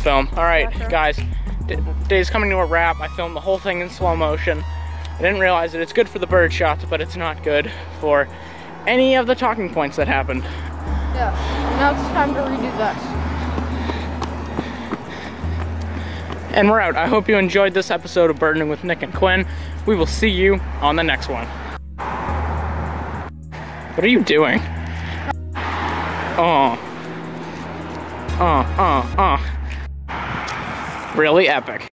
film. All right, guys, day's coming to a wrap. I filmed the whole thing in slow motion. I didn't realize that it's good for the bird shots, but it's not good for any of the talking points that happened. Yeah, now it's time to redo this. And we're out. I hope you enjoyed this episode of Birding with Nick and Quinn. We will see you on the next one. What are you doing? Really epic.